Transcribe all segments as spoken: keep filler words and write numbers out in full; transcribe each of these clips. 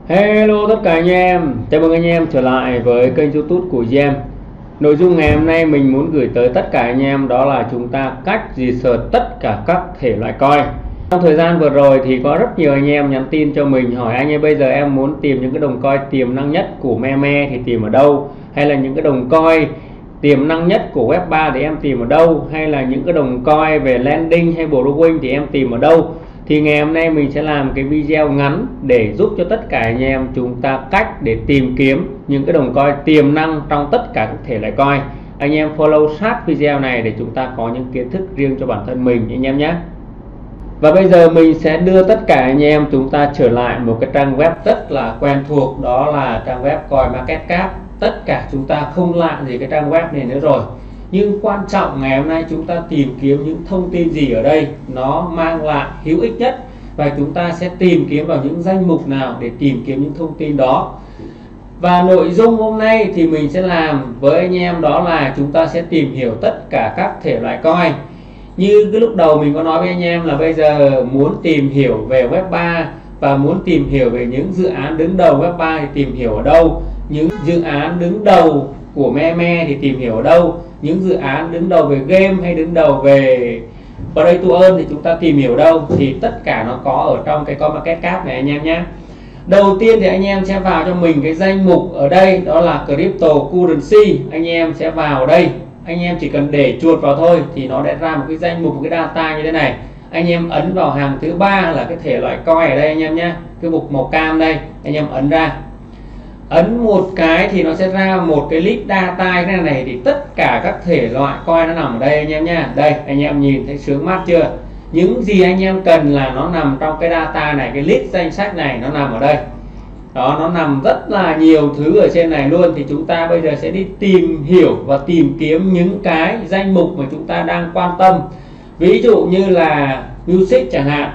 Hello tất cả anh em, chào mừng anh em trở lại với kênh YouTube của Gem. Nội dung ngày hôm nay mình muốn gửi tới tất cả anh em đó là chúng ta cách research tất cả các thể loại coin. Trong thời gian vừa rồi thì có rất nhiều anh em nhắn tin cho mình hỏi anh ơi, bây giờ em muốn tìm những cái đồng coin tiềm năng nhất của meme thì tìm ở đâu, hay là những cái đồng coin tiềm năng nhất của web ba thì em tìm ở đâu, hay là những cái đồng coin về landing hay borrowing thì em tìm ở đâu. Thì ngày hôm nay mình sẽ làm cái video ngắn để giúp cho tất cả anh em chúng ta cách để tìm kiếm những cái đồng coin tiềm năng trong tất cả các thể loại coin. Anh em follow sát video này để chúng ta có những kiến thức riêng cho bản thân mình anh em nhé. Và bây giờ mình sẽ đưa tất cả anh em chúng ta trở lại một cái trang web rất là quen thuộc, đó là trang web CoinMarketCap. Tất cả chúng ta không lạ gì cái trang web này nữa rồi. Nhưng quan trọng ngày hôm nay chúng ta tìm kiếm những thông tin gì ở đây nó mang lại hữu ích nhất, và chúng ta sẽ tìm kiếm vào những danh mục nào để tìm kiếm những thông tin đó. Và nội dung hôm nay thì mình sẽ làm với anh em đó là chúng ta sẽ tìm hiểu tất cả các thể loại coin. Như cái lúc đầu mình có nói với anh em là bây giờ muốn tìm hiểu về web ba và muốn tìm hiểu về những dự án đứng đầu web ba thì tìm hiểu ở đâu, những dự án đứng đầu của meme thì tìm hiểu ở đâu, những dự án đứng đầu về game hay đứng đầu về play to earn thì chúng ta tìm hiểu đâu. Thì tất cả nó có ở trong cái CoinMarketCap này anh em nhé. Đầu tiên thì anh em sẽ vào cho mình cái danh mục ở đây, đó là cryptocurrency. Anh em sẽ vào đây, anh em chỉ cần để chuột vào thôi thì nó sẽ ra một cái danh mục, một cái data như thế này. Anh em ấn vào hàng thứ ba là cái thể loại coin ở đây anh em nhé, cái mục màu cam đây, anh em ấn ra, ấn một cái thì nó sẽ ra một cái list data như thế này. Thì tất cả các thể loại coin nó nằm ở đây anh em nha. Đây anh em nhìn thấy sướng mắt chưa, những gì anh em cần là nó nằm trong cái data này, cái list danh sách này nó nằm ở đây đó, nó nằm rất là nhiều thứ ở trên này luôn. Thì chúng ta bây giờ sẽ đi tìm hiểu và tìm kiếm những cái danh mục mà chúng ta đang quan tâm, ví dụ như là music chẳng hạn,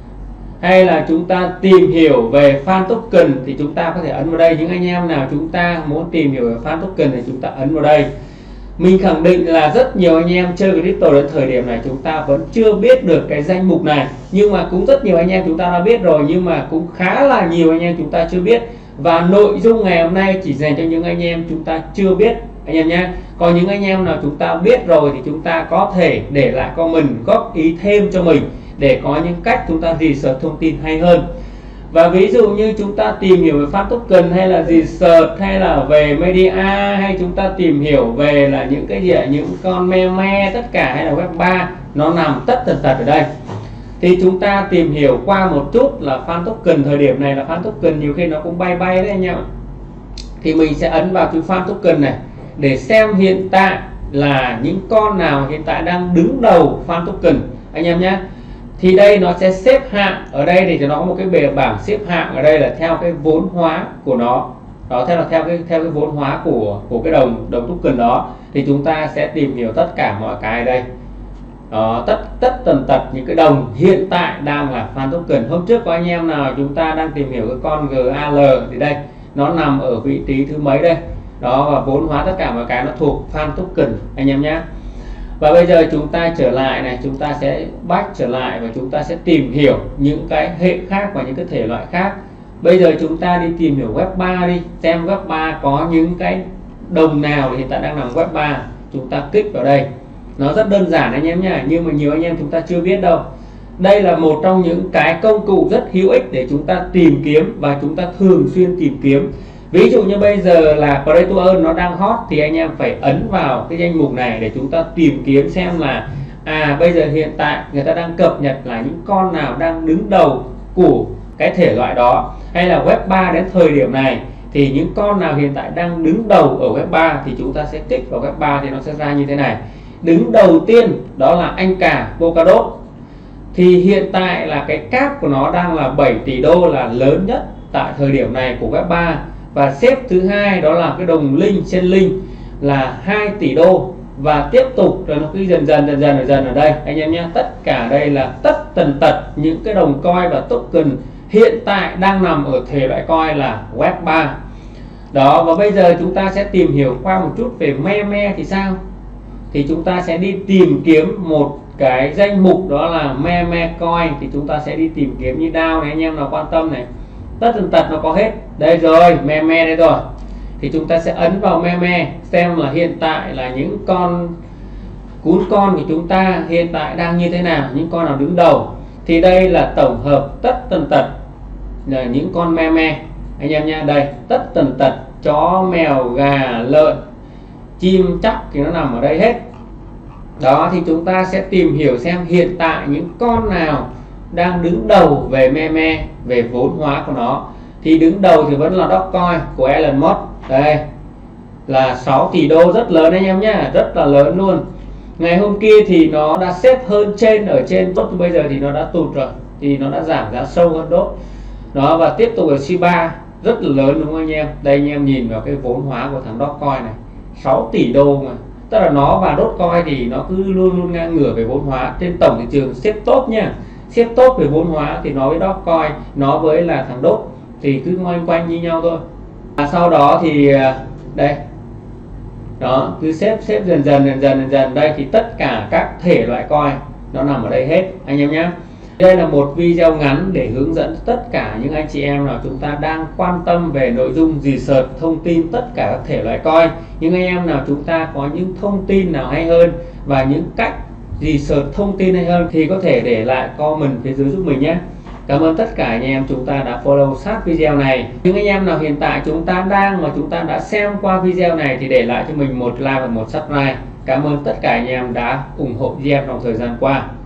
hay là chúng ta tìm hiểu về fan token thì chúng ta có thể ấn vào đây. Những anh em nào chúng ta muốn tìm hiểu về fan token thì chúng ta ấn vào đây. Mình khẳng định là rất nhiều anh em chơi crypto đến thời điểm này chúng ta vẫn chưa biết được cái danh mục này, nhưng mà cũng rất nhiều anh em chúng ta đã biết rồi, nhưng mà cũng khá là nhiều anh em chúng ta chưa biết. Và nội dung ngày hôm nay chỉ dành cho những anh em chúng ta chưa biết anh em nhé. Còn những anh em nào chúng ta biết rồi thì chúng ta có thể để lại comment góp ý thêm cho mình để có những cách chúng ta research thông tin hay hơn. Và ví dụ như chúng ta tìm hiểu về fan token, hay là research, hay là về media, hay chúng ta tìm hiểu về là những cái gì, những con meme, tất cả, hay là web ba, nó nằm tất tần tật ở đây. Thì chúng ta tìm hiểu qua một chút là fan token. Thời điểm này là fan token nhiều khi nó cũng bay bay đấy anh em. Thì mình sẽ ấn vào chữ fan token này để xem hiện tại là những con nào hiện tại đang đứng đầu fan token anh em nhé. Thì đây nó sẽ xếp hạng ở đây, thì nó có một cái bề bảng xếp hạng ở đây là theo cái vốn hóa của nó đó, theo là theo cái theo cái vốn hóa của của cái đồng đồng token đó. Thì chúng ta sẽ tìm hiểu tất cả mọi cái ở đây đó, tất tất tần tật những cái đồng hiện tại đang là fan token. Hôm trước có anh em nào chúng ta đang tìm hiểu cái con giê a lờ thì đây nó nằm ở vị trí thứ mấy đây đó, và vốn hóa tất cả mọi cái nó thuộc fan token anh em nhé. Và bây giờ chúng ta trở lại này, chúng ta sẽ back trở lại và chúng ta sẽ tìm hiểu những cái hệ khác và những cái thể loại khác. Bây giờ chúng ta đi tìm hiểu web ba đi, xem web ba có những cái đồng nào hiện tại đang nằm web ba. Chúng ta kích vào đây, nó rất đơn giản anh em nhé, nhưng mà nhiều anh em chúng ta chưa biết đâu. Đây là một trong những cái công cụ rất hữu ích để chúng ta tìm kiếm và chúng ta thường xuyên tìm kiếm. Ví dụ như bây giờ là play to earn nó đang hot thì anh em phải ấn vào cái danh mục này để chúng ta tìm kiếm xem là à bây giờ hiện tại người ta đang cập nhật là những con nào đang đứng đầu của cái thể loại đó, hay là web ba đến thời điểm này thì những con nào hiện tại đang đứng đầu ở web ba thì chúng ta sẽ kích vào web ba thì nó sẽ ra như thế này. Đứng đầu tiên đó là anh cả Polkadot, thì hiện tại là cái cap của nó đang là bảy tỷ đô, là lớn nhất tại thời điểm này của web ba. Và xếp thứ hai đó là cái đồng Link, trên Link là hai tỷ đô, và tiếp tục rồi nó cứ dần dần dần dần ở dần ở đây anh em nhé. Tất cả đây là tất tần tật những cái đồng coin và token hiện tại đang nằm ở thể loại coin là web ba đó. Và bây giờ chúng ta sẽ tìm hiểu qua một chút về meme thì sao. Thì chúng ta sẽ đi tìm kiếm một cái danh mục đó là meme coin, thì chúng ta sẽ đi tìm kiếm như đao này, anh em nào quan tâm này, tất tần tật nó có hết. Đây rồi, me me đây rồi. Thì chúng ta sẽ ấn vào me me xem là hiện tại là những con cún con của chúng ta hiện tại đang như thế nào, những con nào đứng đầu. Thì đây là tổng hợp tất tần tật là những con me me anh em nha. Đây, tất tần tật chó, mèo, gà, lợn, chim chóc thì nó nằm ở đây hết. Đó, thì chúng ta sẽ tìm hiểu xem hiện tại những con nào đang đứng đầu về me me, về vốn hóa của nó. Thì đứng đầu thì vẫn là Dogecoin của Elon Musk. Đây là sáu tỷ đô, rất lớn anh em nhé, rất là lớn luôn. Ngày hôm kia thì nó đã xếp hơn trên, ở trên tốt, bây giờ thì nó đã tụt rồi, thì nó đã giảm giá sâu hơn đốt. Đó, và tiếp tục ở Shiba rất là lớn đúng không anh em. Đây anh em nhìn vào cái vốn hóa của thằng Dogecoin này, sáu tỷ đô mà. Tức là nó và Dogecoin thì nó cứ luôn luôn ngang ngửa về vốn hóa trên tổng thị trường, xếp top nha, xếp top về vốn hóa. Thì nó với Dogecoin, nó với là thằng đốt thì cứ ngoanh quanh như nhau thôi. À, sau đó thì đây đó, cứ xếp xếp dần dần dần dần dần dần. Đây thì tất cả các thể loại coin nó nằm ở đây hết anh em nhé. Đây là một video ngắn để hướng dẫn tất cả những anh chị em nào chúng ta đang quan tâm về nội dung research thông tin tất cả các thể loại coin. Những anh em nào chúng ta có những thông tin nào hay hơn và những cách research thông tin hay hơn thì có thể để lại comment phía dưới giúp mình nhé. Cảm ơn tất cả anh em chúng ta đã follow sát video này. Những anh em nào hiện tại chúng ta đang mà chúng ta đã xem qua video này thì để lại cho mình một like và một subscribe. Cảm ơn tất cả anh em đã ủng hộ Gem trong thời gian qua.